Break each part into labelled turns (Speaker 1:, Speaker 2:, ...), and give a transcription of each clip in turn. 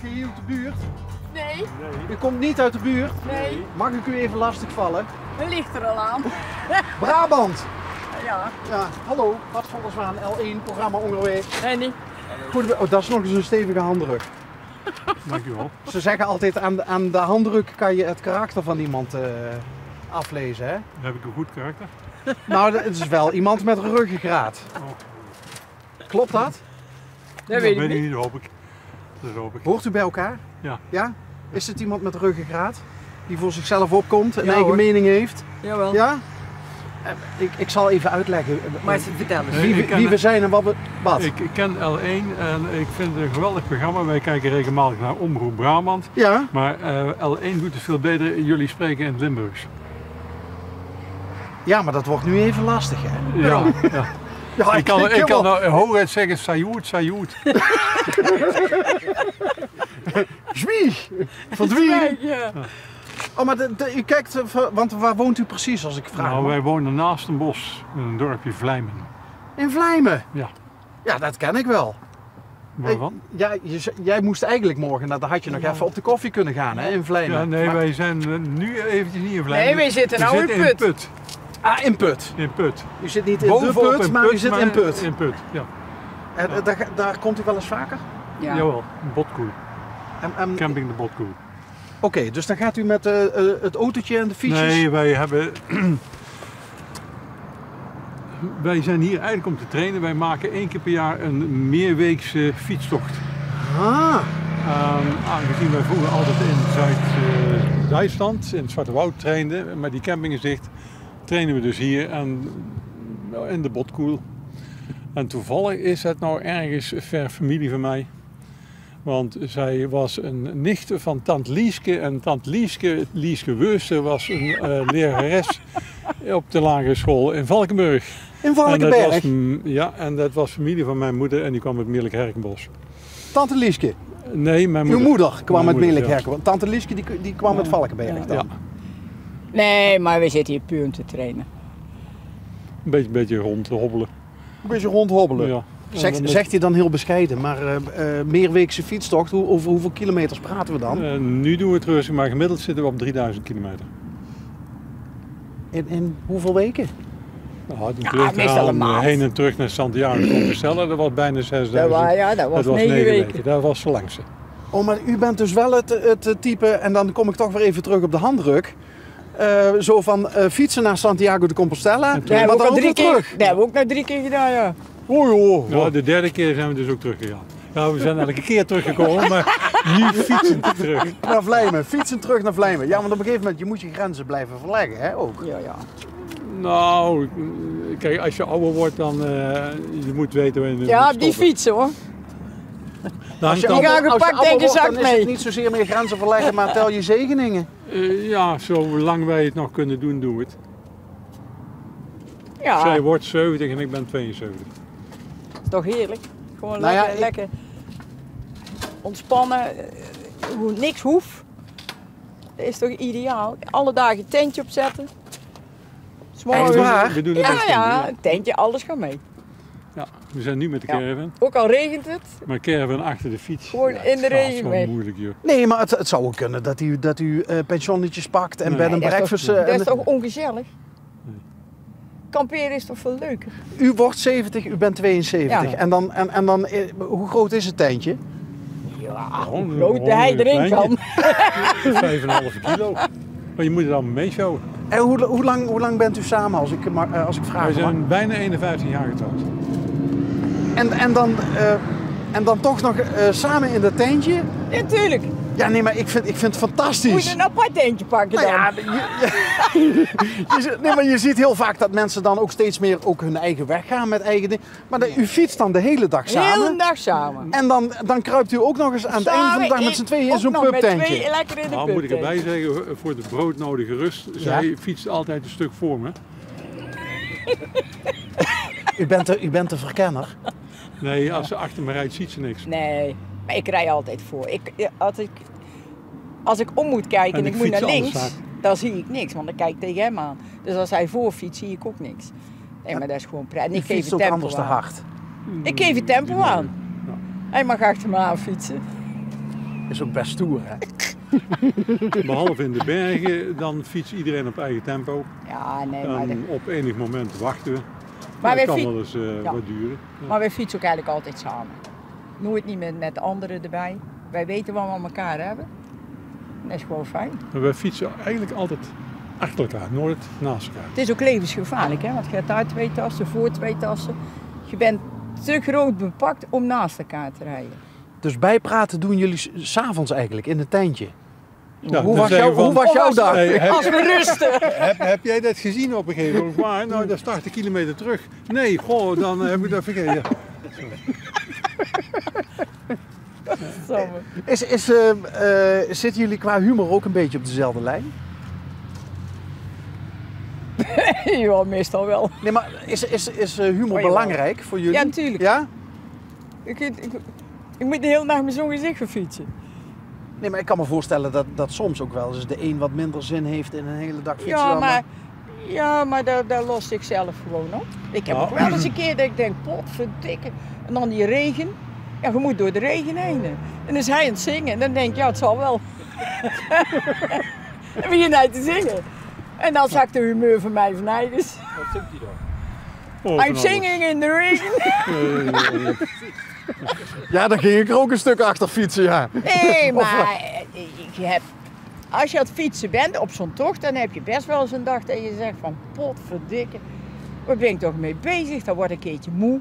Speaker 1: je hier uit de buurt?
Speaker 2: Nee.
Speaker 1: U komt niet uit de buurt?
Speaker 2: Nee.
Speaker 1: Mag ik u even lastigvallen?
Speaker 2: Het ligt er al aan.
Speaker 1: Brabant!
Speaker 2: Ja.
Speaker 1: Ja, hallo, Bart van der Zwaan, L1, programma onderweg.
Speaker 2: Nee.
Speaker 1: Oh, dat is nog eens een stevige handdruk.
Speaker 3: Dankjewel.
Speaker 1: Ze zeggen altijd aan de handdruk kan je het karakter van iemand aflezen, hè?
Speaker 3: Heb ik een goed karakter?
Speaker 1: Nou, het is wel iemand met ruggengraat. Klopt dat?
Speaker 2: Dat weet ik
Speaker 3: ik
Speaker 2: niet.
Speaker 3: niet, hoop ik. Dat hoop ik.
Speaker 1: Hoort u bij elkaar?
Speaker 3: Ja.
Speaker 1: Ja? Is het iemand met ruggengraat? Die voor zichzelf opkomt en
Speaker 2: Ja,
Speaker 1: eigen
Speaker 2: hoor.
Speaker 1: mening heeft?
Speaker 2: Jawel.
Speaker 1: Ja? Ik zal even uitleggen
Speaker 2: Maar ze vertellen.
Speaker 1: wie we zijn en wat we... Wat?
Speaker 3: Ik ken L1 en ik vind het een geweldig programma. Wij kijken regelmatig naar Omroep Brabant.
Speaker 1: Ja?
Speaker 3: Maar L1 doet het veel beter. Jullie spreken in het Limburgs.
Speaker 1: Ja, maar dat wordt nu even lastig, hè?
Speaker 3: Ja. Ja.
Speaker 1: Ja,
Speaker 3: Ik kan nou hooguit zeggen Sajoed.
Speaker 1: Zwie! Verdwien!
Speaker 2: Ja.
Speaker 1: Oh, maar u kijkt, want waar woont u precies als ik vraag?
Speaker 3: Nou,
Speaker 1: mag?
Speaker 3: wij wonen naast een bos in een dorpje Vlijmen.
Speaker 1: In Vlijmen?
Speaker 3: Ja.
Speaker 1: Ja, dat ken ik wel.
Speaker 3: Waarvan?
Speaker 1: Ja, jij moest eigenlijk morgen, dan had je nog even op de koffie kunnen gaan, hè, in Vlijmen.
Speaker 3: Ja, nee,
Speaker 1: Maar-
Speaker 3: wij zijn nu eventjes niet in Vlijmen.
Speaker 2: Nee, wij zitten nou in Put.
Speaker 3: Put.
Speaker 1: Ah, in Put.
Speaker 3: In Put.
Speaker 1: U zit niet in
Speaker 3: Bovenop
Speaker 1: de Put,
Speaker 3: in
Speaker 1: maar u zit in Put.
Speaker 3: In Put, ja.
Speaker 1: En daar komt u wel eens vaker?
Speaker 2: Ja.
Speaker 3: Jawel, een botkoel.
Speaker 1: En-
Speaker 3: Camping de botkoel.
Speaker 1: Oké, dus dan gaat u met het autootje en de fietsjes?
Speaker 3: Nee, wij hebben... wij zijn hier eigenlijk om te trainen. Wij maken 1 keer per jaar een meerweekse fietstocht.
Speaker 1: Ah,
Speaker 3: Aangezien wij vroeger altijd in Zuid-Duitsland, in het Zwarte Woud trainden, maar die camping is dicht, trainen we dus hier en, in de botkoel. En toevallig is het nou ergens ver familie van mij. Want zij was een nicht van Tante Lieske en Tante Lieske Weuster was een lerares op de lagere school in Valkenburg.
Speaker 1: in Valkenberg.
Speaker 3: En dat was familie van mijn moeder en die kwam uit Meerlijk-Herkenbos.
Speaker 1: Tante Lieske.
Speaker 3: Nee, mijn
Speaker 1: Uw
Speaker 3: moeder.
Speaker 1: moeder kwam
Speaker 3: Mijn
Speaker 1: uit
Speaker 3: moeder,
Speaker 1: Meerlijk-Herkenbos. Tante Lieske die kwam uit Valkenberg dan.
Speaker 3: Ja,
Speaker 2: Nee, maar we zitten hier puur om te trainen.
Speaker 3: een beetje rondhobbelen.
Speaker 1: Een beetje rondhobbelen.
Speaker 3: Ja.
Speaker 1: Zegt hij dan heel bescheiden, maar meerweekse fietstocht, over hoeveel kilometers praten we dan?
Speaker 3: Nu doen we het rustig, maar gemiddeld zitten we op 3000 kilometer.
Speaker 1: In hoeveel weken?
Speaker 3: Nou, het
Speaker 2: Ja, meestal een maand.
Speaker 3: heen en terug naar Santiago de Compostela, dat was bijna 6000.
Speaker 2: Dat was 9
Speaker 3: 9
Speaker 2: weken.
Speaker 3: Dat was zo langste.
Speaker 1: Oh, maar u bent dus wel het type, en dan kom ik toch weer even terug op de handdruk. Zo van fietsen naar Santiago de Compostela,
Speaker 3: En terug.
Speaker 2: Dat
Speaker 1: maar
Speaker 2: hebben we
Speaker 1: dan
Speaker 2: ook
Speaker 1: ook
Speaker 2: al 3
Speaker 1: weer
Speaker 2: keer.
Speaker 1: terug.
Speaker 2: Dat hebben we ook nou 3 keer gedaan, ja.
Speaker 1: Oh joh.
Speaker 3: Nou, de derde keer zijn we dus ook teruggegaan. Ja, we zijn elke keer teruggekomen, maar nu fietsend terug.
Speaker 1: Naar Vlijmen, fietsen terug naar Vlijmen. Ja, want op een gegeven moment, je moet je grenzen blijven verleggen, hè, ook.
Speaker 2: Ja.
Speaker 3: Nou, kijk, als je ouder wordt dan, je moet weten waar je moet
Speaker 2: Ja, op die
Speaker 3: stoppen.
Speaker 2: fietsen hoor.
Speaker 3: Dan
Speaker 1: Als je
Speaker 3: kan-
Speaker 2: Die gaan
Speaker 1: ouder- als je
Speaker 2: gepakt,
Speaker 1: ouder
Speaker 2: denk je,
Speaker 1: wordt,
Speaker 2: zak
Speaker 1: dan is het
Speaker 2: mee.
Speaker 1: niet zozeer meer grenzen verleggen, maar tel je zegeningen.
Speaker 3: ja, zolang wij het nog kunnen doen, doen we het.
Speaker 2: Ja,
Speaker 3: Zij
Speaker 2: dat
Speaker 3: wordt 70 en ik ben 72.
Speaker 2: is toch heerlijk. Gewoon
Speaker 1: Nou ja,
Speaker 2: lekker,
Speaker 1: ik-
Speaker 2: lekker ontspannen, niks hoeft. Dat is toch ideaal. Alle dagen een tentje opzetten. 's
Speaker 1: Echt
Speaker 2: morgens-
Speaker 1: waar?
Speaker 3: We doen het
Speaker 2: Ja,
Speaker 3: best
Speaker 2: ja,
Speaker 3: doen,
Speaker 2: een tentje, alles gaat mee.
Speaker 3: ja. We zijn nu met de
Speaker 2: Ja.
Speaker 3: caravan,
Speaker 2: Ook al regent het,
Speaker 3: maar caravan achter de fiets.
Speaker 2: Gewoon
Speaker 3: ja,
Speaker 2: in de
Speaker 3: het gaat
Speaker 2: regen
Speaker 3: zo
Speaker 2: mee.
Speaker 3: moeilijk, joh.
Speaker 1: Nee, maar het zou ook kunnen dat u pensionnetjes pakt en
Speaker 3: Nee.
Speaker 1: bed en
Speaker 2: dat is
Speaker 1: breakfast.
Speaker 2: toch, dat
Speaker 1: en-
Speaker 2: is toch ongezellig? Kamperen is toch veel leuker?
Speaker 1: U wordt 70, u bent 72.
Speaker 2: Ja.
Speaker 1: En dan hoe groot is het tentje?
Speaker 2: Ja,
Speaker 3: Gewoon
Speaker 2: hoe
Speaker 3: een-
Speaker 2: groot hij
Speaker 3: gewoon een
Speaker 2: erin kan.
Speaker 3: 5,5 kilo. Maar je moet het allemaal meeshowen.
Speaker 1: En hoe lang bent u samen, als ik vraag?
Speaker 3: Wij
Speaker 1: mag?
Speaker 3: zijn bijna 51 jaar getrouwd.
Speaker 1: En dan toch nog samen in dat tentje?
Speaker 2: Ja, tuurlijk.
Speaker 1: Ja, nee, maar ik vind het
Speaker 2: Moet je
Speaker 1: fantastisch.
Speaker 2: een apart tentje pakken dan?
Speaker 1: Nou ja, nee, maar je ziet heel vaak dat mensen dan ook steeds meer ook hun eigen weg gaan met eigen dingen. Maar u fietst dan de hele dag
Speaker 2: de hele
Speaker 1: samen.
Speaker 2: dag samen.
Speaker 1: En dan kruipt u ook nog eens aan het einde van de dag met z'n tweeën in
Speaker 2: ook
Speaker 1: zo'n
Speaker 2: nog met
Speaker 1: pubtentje.
Speaker 2: twee lekker in de
Speaker 3: Nou, moet ik
Speaker 2: pubtentje.
Speaker 3: erbij zeggen, voor de broodnodige rust, zij fietst altijd een stuk voor me.
Speaker 1: U bent de verkenner.
Speaker 3: Nee, als ze achter me rijdt, ziet ze niks.
Speaker 2: Nee, maar ik rij altijd voor. Als ik om moet kijken en,
Speaker 3: En
Speaker 2: ik
Speaker 3: ik
Speaker 2: moet naar
Speaker 3: fiets
Speaker 2: links,
Speaker 3: anders
Speaker 2: dan zie ik niks, want dan kijk ik tegen hem aan. Dus als hij voorfietst, zie ik ook niks. Nee, maar dat is gewoon prettig. En
Speaker 1: U
Speaker 2: ik geef
Speaker 1: fietst
Speaker 2: het
Speaker 1: ook
Speaker 2: tempo
Speaker 1: anders te
Speaker 2: aan.
Speaker 1: hard.
Speaker 2: Ik geef het tempo aan.
Speaker 3: Ja.
Speaker 2: Hij mag achter me aan fietsen.
Speaker 1: Is ook best stoer, hè?
Speaker 3: Behalve in de bergen, dan fietst iedereen op eigen tempo.
Speaker 2: Ja, nee, maar...
Speaker 3: En op enig moment wachten we.
Speaker 2: Maar
Speaker 3: Dat
Speaker 2: wij
Speaker 3: kan wel eens
Speaker 2: ja.
Speaker 3: wat duren. Ja.
Speaker 2: Maar wij fietsen ook eigenlijk altijd samen. Nooit niet met de anderen erbij. Wij weten wat we aan elkaar hebben. Dat is gewoon fijn.
Speaker 3: Maar wij fietsen eigenlijk altijd achter elkaar, nooit naast elkaar.
Speaker 2: Het is ook levensgevaarlijk, hè? Want je hebt daar 2 tassen, voor 2 tassen. Je bent te groot bepakt om naast elkaar te rijden.
Speaker 1: Dus bijpraten doen jullie 's avonds eigenlijk, in het tentje.
Speaker 3: Ja,
Speaker 1: hoe,
Speaker 3: dan
Speaker 1: was
Speaker 3: zeggen
Speaker 1: jou,
Speaker 3: we van-
Speaker 1: hoe was jouw dag?
Speaker 3: Hey,
Speaker 2: Als we rusten.
Speaker 3: heb jij dat gezien op een gegeven moment? Maar, nou, dat is 80 kilometer terug. Nee, goh, dan heb ik dat vergeten.
Speaker 1: Zitten jullie qua humor ook een beetje op dezelfde lijn?
Speaker 2: Ja, meestal wel.
Speaker 1: Nee, maar is humor
Speaker 2: Oh, jawel.
Speaker 1: belangrijk voor jullie?
Speaker 2: Ja, natuurlijk.
Speaker 1: Ja?
Speaker 2: Ik moet de hele dag met zo'n gezicht gaan fietsen.
Speaker 1: Nee, maar ik kan me voorstellen dat soms ook wel eens de een wat minder zin heeft in een hele dag fietsen dan
Speaker 2: Maar daar los ik zelf gewoon op. Ik heb
Speaker 3: Ja.
Speaker 2: ook wel eens een keer dat ik denk, potverdikke. En dan die regen. Ja, je moet door de regen heen. En dan is hij aan het zingen. En dan denk ik, ja, het zal wel. En begin hij te zingen. En dan zakt de humeur van mij van hij dus.
Speaker 4: Wat zingt hij dan?
Speaker 3: Oh,
Speaker 2: I'm
Speaker 3: van
Speaker 2: singing in the rain.
Speaker 3: alles.
Speaker 1: Ja, dan ging ik er ook een stuk achter fietsen, ja.
Speaker 2: Nee, maar als je aan het fietsen bent op zo'n tocht, dan heb je best wel eens een dag dat je zegt van potverdikke, waar ben ik toch mee bezig? Dan word ik een keertje moe.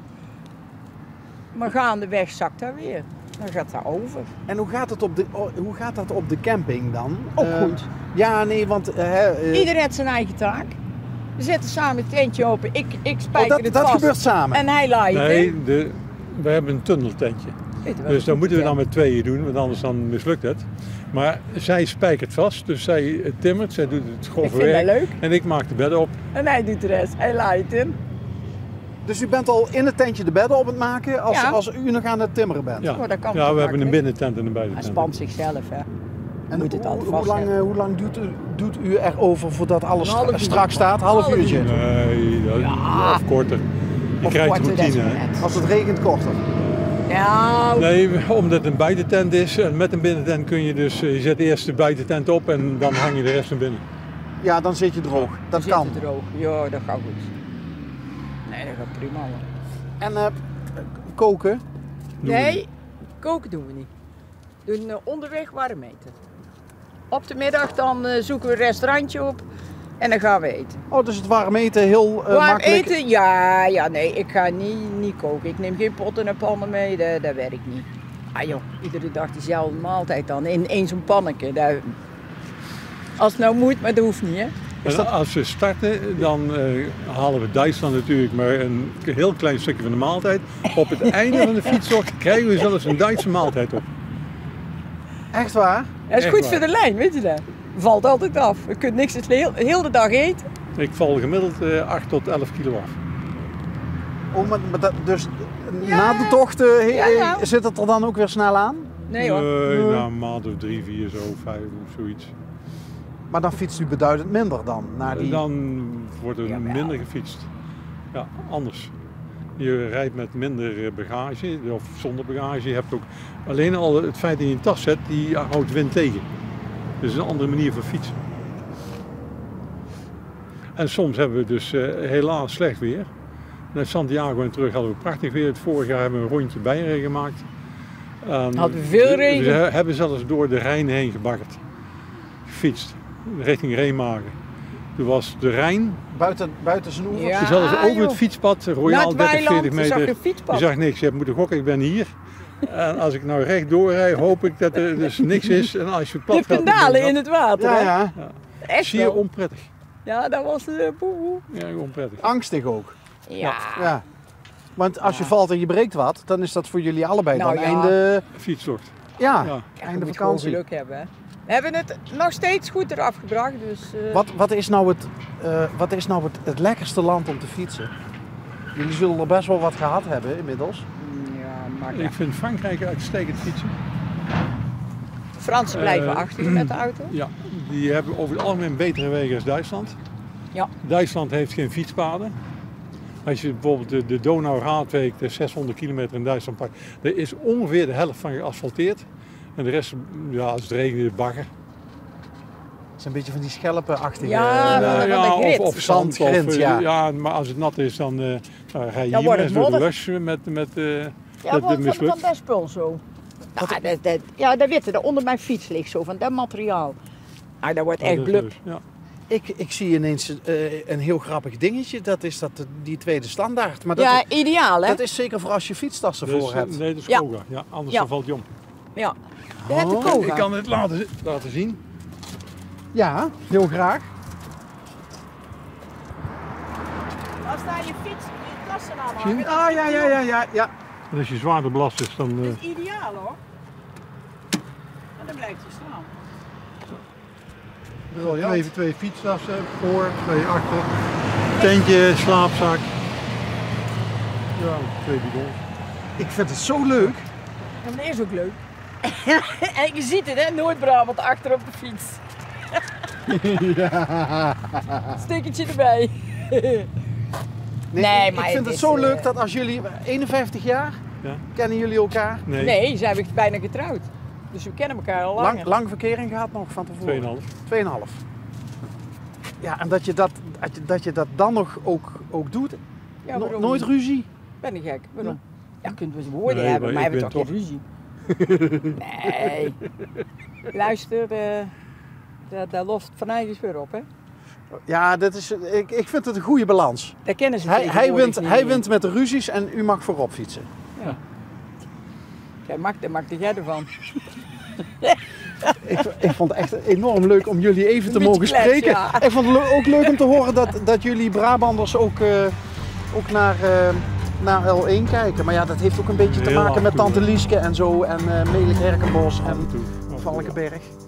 Speaker 2: Maar gaandeweg zakt dat weer. Dan gaat dat over.
Speaker 1: En hoe gaat dat op de camping dan?
Speaker 2: Ook goed.
Speaker 1: Ja, nee, want...
Speaker 2: Iedereen heeft zijn eigen taak. We zetten samen het tentje open. Ik spijker het
Speaker 1: dat
Speaker 2: vast.
Speaker 1: gebeurt samen?
Speaker 2: En hij laait het in.
Speaker 3: Nee, we hebben een tunneltentje.
Speaker 2: Weet je wel,
Speaker 3: Dus dat moeten we dan
Speaker 2: ja.
Speaker 3: met 2 doen, want anders dan mislukt het. Maar zij spijkert vast, dus zij timmert, zij doet het
Speaker 2: Ik
Speaker 3: grove
Speaker 2: vind dat
Speaker 3: werk.
Speaker 2: leuk.
Speaker 3: En ik maak de bedden op.
Speaker 2: En hij doet de rest. Hij laait het in.
Speaker 1: Dus u bent al in het tentje de bedden op het maken
Speaker 2: Ja.
Speaker 1: als u nog aan het timmeren bent?
Speaker 3: Ja,
Speaker 2: Oh, dat kan
Speaker 3: ja
Speaker 2: toch
Speaker 3: we hebben een
Speaker 2: makkelijk.
Speaker 3: binnentent en een
Speaker 2: Hij
Speaker 3: buitentent.
Speaker 2: spant zichzelf, hè.
Speaker 1: En
Speaker 2: Moet het altijd
Speaker 1: hoe
Speaker 2: vast
Speaker 1: lang,
Speaker 2: hebben.
Speaker 1: hoe lang doet u erover voordat alles
Speaker 2: Een half uur.
Speaker 1: strak staat? Half uurtje?
Speaker 3: Nee, of korter. Je
Speaker 2: Of
Speaker 3: krijgt
Speaker 2: korter, dat is
Speaker 3: routine.
Speaker 2: net.
Speaker 1: Als het regent korter?
Speaker 2: Nou,
Speaker 3: Nee, omdat het een buitentent is en met een binnentent kun je dus, je zet eerst de buitentent op en dan hang je de rest naar binnen.
Speaker 1: Ja, dan zit je droog. Dat
Speaker 2: zit
Speaker 1: kan.
Speaker 2: het droog. Ja, dat gaat goed. Nee, dat gaat prima. Hoor.
Speaker 1: En koken?
Speaker 3: Doen we
Speaker 2: Nee,
Speaker 3: niet.
Speaker 2: koken doen we niet. We doen onderweg warm eten. Op de middag dan zoeken we een restaurantje op en dan gaan we eten.
Speaker 1: Oh, dus het warm eten heel
Speaker 2: Warm
Speaker 1: makkelijk.
Speaker 2: eten? Ja, nee, ik ga niet koken. Ik neem geen potten en pannen mee, dat werkt niet. Ah joh, iedere dag diezelfde maaltijd dan, in één zo'n pannetje. Als het nou moet, maar dat hoeft niet, hè.
Speaker 3: En als we starten, dan halen we Duitsland natuurlijk maar een heel klein stukje van de maaltijd. Op het einde van de fietstocht krijgen we zelfs een Duitse maaltijd op.
Speaker 1: Echt waar?
Speaker 2: Dat is
Speaker 3: Echt
Speaker 2: goed
Speaker 3: waar.
Speaker 2: voor de lijn, weet je dat? Valt altijd af. Je kunt niks heel de dag eten.
Speaker 3: Ik val gemiddeld 8 tot 11 kilo af.
Speaker 1: Oh, dus na de tocht
Speaker 2: Ja.
Speaker 1: zit het er dan ook weer snel aan?
Speaker 2: Nee hoor.
Speaker 3: Nee, na een maand of 3, 4, zo, 5 of zoiets.
Speaker 1: Maar dan fietst u beduidend minder dan? Naar die...
Speaker 3: Dan wordt er
Speaker 2: Jawel.
Speaker 3: minder gefietst. Ja, anders. Je rijdt met minder bagage of zonder bagage. Je hebt ook alleen al het feit dat je een tas zet, die houdt wind tegen. Dus een andere manier van fietsen. En soms hebben we dus helaas slecht weer. Naar Santiago en terug hadden we prachtig weer. Het vorig jaar hebben we een rondje Beieren gemaakt. En
Speaker 2: Hadden we veel regen.
Speaker 3: We hebben zelfs door de Rijn heen gebaggerd. Gefietst, richting Remagen. Toen was de Rijn,
Speaker 1: Buiten zijn oevers?
Speaker 2: Ja.
Speaker 3: zelfs over
Speaker 2: joh.
Speaker 3: het fietspad,
Speaker 2: Naar
Speaker 3: royaal
Speaker 2: het
Speaker 3: 30, 40
Speaker 2: weiland, je zag
Speaker 3: meter.
Speaker 2: een fietspad.
Speaker 3: Je zag niks, je hebt moeten gokken, ik ben hier. En als ik nou recht doorrijd, hoop ik dat er dus niks is. En als je plat
Speaker 2: De
Speaker 3: gaat,
Speaker 2: pendalen in het water,
Speaker 1: Ja,
Speaker 2: hè?
Speaker 1: ja.
Speaker 2: Echt
Speaker 3: zie je
Speaker 2: wel.
Speaker 3: onprettig.
Speaker 2: Ja, dat was boe.
Speaker 3: Ja, onprettig.
Speaker 1: Angstig ook.
Speaker 2: Ja.
Speaker 1: Ja. Want als je valt en je breekt wat, dan is dat voor jullie allebei
Speaker 2: Nou
Speaker 1: dan
Speaker 2: ja.
Speaker 1: einde,
Speaker 3: Fietstocht.
Speaker 1: ja,
Speaker 3: Ja.
Speaker 2: Je
Speaker 1: einde
Speaker 2: moet gewoon
Speaker 1: vakantie.
Speaker 2: geluk hebben, hè? We hebben het nog steeds goed eraf gebracht, dus...
Speaker 1: Wat is nou het lekkerste land om te fietsen? Jullie zullen er best wel wat gehad hebben inmiddels.
Speaker 2: Ja, maar
Speaker 3: Ik vind Frankrijk uitstekend fietsen.
Speaker 2: de Fransen blijven achter met de auto.
Speaker 3: Ja, die hebben over het algemeen betere wegen als Duitsland.
Speaker 2: Ja.
Speaker 3: Duitsland heeft geen fietspaden. Als je bijvoorbeeld de Donau-Raadweg, de 600 kilometer in Duitsland pakt, er is ongeveer de helft van geasfalteerd. En de rest, ja, als het regent, bagger.
Speaker 1: Het is een beetje van die schelpenachtige...
Speaker 2: Ja, van de grit.
Speaker 3: Of zand.
Speaker 1: Zandgrind, ja.
Speaker 3: Ja, maar als het nat is, dan ga je
Speaker 2: Dan
Speaker 3: hier
Speaker 2: wordt
Speaker 3: eens
Speaker 2: het
Speaker 3: door de
Speaker 2: modder.
Speaker 3: lush met
Speaker 2: Ja,
Speaker 3: dat
Speaker 2: van
Speaker 3: mislukt.
Speaker 2: dat spul zo. Ja, dat witte, dat onder mijn fiets ligt zo, van dat materiaal. Ah, dat wordt echt blub.
Speaker 3: Ja.
Speaker 1: Ik zie ineens een heel grappig dingetje. Dat is die tweede standaard. Maar dat,
Speaker 2: Ja, ideaal hè?
Speaker 1: dat is zeker voor als je fietstassen voor hebt.
Speaker 3: Nee, dat is
Speaker 2: Ja.
Speaker 3: Koga. Ja, anders
Speaker 2: Ja.
Speaker 3: dan valt je om.
Speaker 2: Ja. Dat heeft de
Speaker 1: Oh,
Speaker 2: Koga.
Speaker 3: Ik kan het laten zien.
Speaker 1: Ja, heel graag.
Speaker 2: Als daar je fiets die klassen aan
Speaker 3: Zie je?
Speaker 2: hangen,
Speaker 1: Ja.
Speaker 3: En als je zwaarder belast is, dan...
Speaker 2: dat is ideaal hoor. En dan blijft je staan.
Speaker 3: Briljant. Twee fietstassen voor, 2 achter. Tentje, slaapzak. Ja, 2 bidons.
Speaker 1: Ik vind het zo leuk.
Speaker 2: Ja, maar dat is ook leuk. En je ziet het hè, Noord-Brabant achter op de fiets. Stickertje erbij. Nee, maar
Speaker 1: ik vind
Speaker 2: het
Speaker 1: het
Speaker 2: is,
Speaker 1: zo leuk dat als jullie... 51 jaar?
Speaker 3: Ja?
Speaker 1: Kennen jullie elkaar?
Speaker 3: Nee,
Speaker 2: Nee, ze hebben bijna getrouwd. Dus we kennen elkaar al langer.
Speaker 1: Lang verkering gehad nog van tevoren?
Speaker 3: 2,5.
Speaker 1: 2,5. Ja, en dat je dat dan nog ook doet.
Speaker 2: Ja, waarom
Speaker 1: Nooit
Speaker 2: niet?
Speaker 1: ruzie.
Speaker 2: Ben ik gek? Waarom? Ja, kunt we eens woorden
Speaker 3: Nee,
Speaker 2: hebben,
Speaker 3: maar
Speaker 2: maar
Speaker 3: ik
Speaker 2: hebben
Speaker 3: ben
Speaker 2: toch geen ruzie? Nee. Luister, daar lost Van Eyck weer op hè.
Speaker 1: Ja, ik vind het een goede balans.
Speaker 2: Daar kennen ze
Speaker 1: Hij
Speaker 2: tegenwoordig niet
Speaker 1: hij
Speaker 2: meer.
Speaker 1: wint met de ruzies en u mag voorop fietsen.
Speaker 2: Ja. Daar maakt jij ervan.
Speaker 1: Ik vond het echt enorm leuk om jullie even te
Speaker 2: Een beetje
Speaker 1: mogen
Speaker 2: klets,
Speaker 1: spreken.
Speaker 2: ja.
Speaker 1: Ik vond het ook leuk om te horen dat jullie Brabanders ook naar L1 kijken. Maar ja, dat heeft ook een beetje te
Speaker 3: Heel
Speaker 1: maken
Speaker 3: af
Speaker 1: met
Speaker 3: en toe,
Speaker 1: Tante Lieske en zo. En Melig Herkenbos
Speaker 3: Af
Speaker 1: en
Speaker 3: en toe.
Speaker 1: Valkenberg.